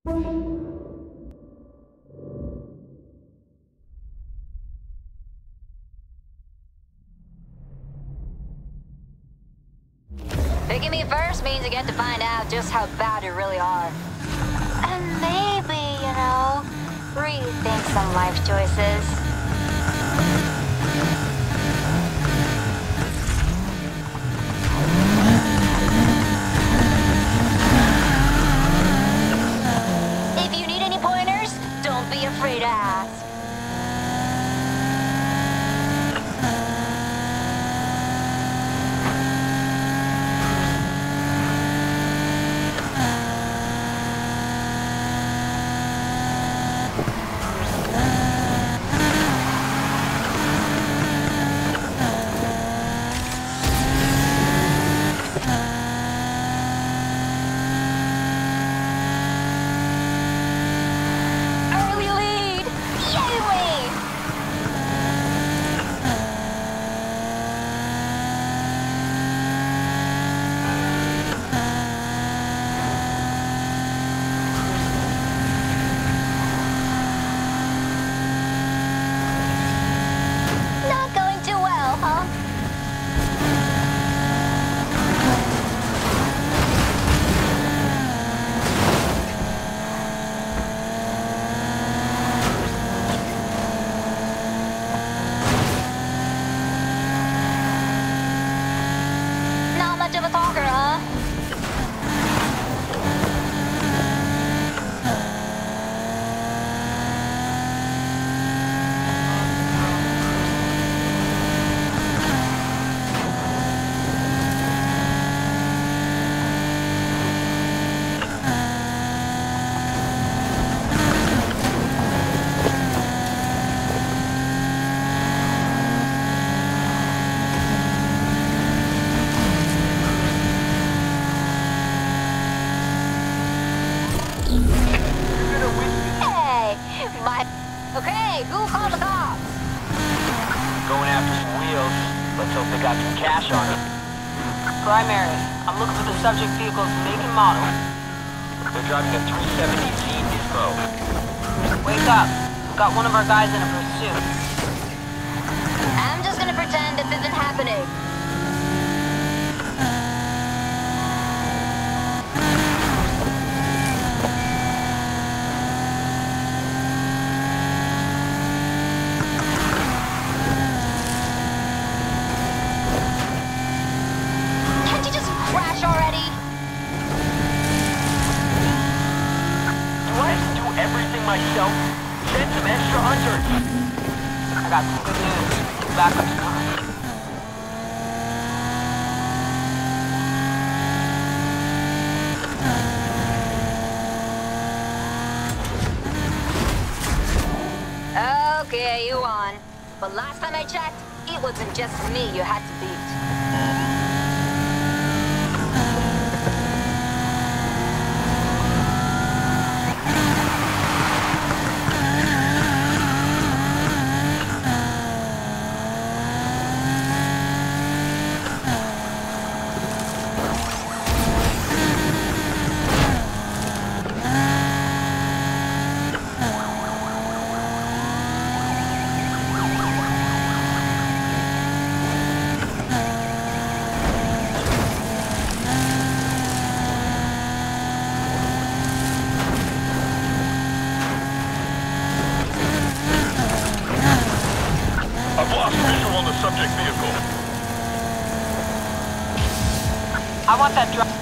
Picking me first means you get to find out just how bad you really are. And maybe, rethink some life choices. If you need any pointers, don't be afraid to ask. Of a talker, huh? Okay, who called the cops? Going after some wheels. Let's hope they got some cash on them. Primary, I'm looking for the subject vehicle's make and model. They're driving a 370Z Nismo. Wake up. We've got one of our guys in a pursuit. I'm just gonna pretend this isn't happening. Myself, send some extra hunters. I got some good news. Backup's coming. Okay, you won. But last time I checked, it wasn't just me you had to beat. I've lost visual on the subject vehicle. I want that drop.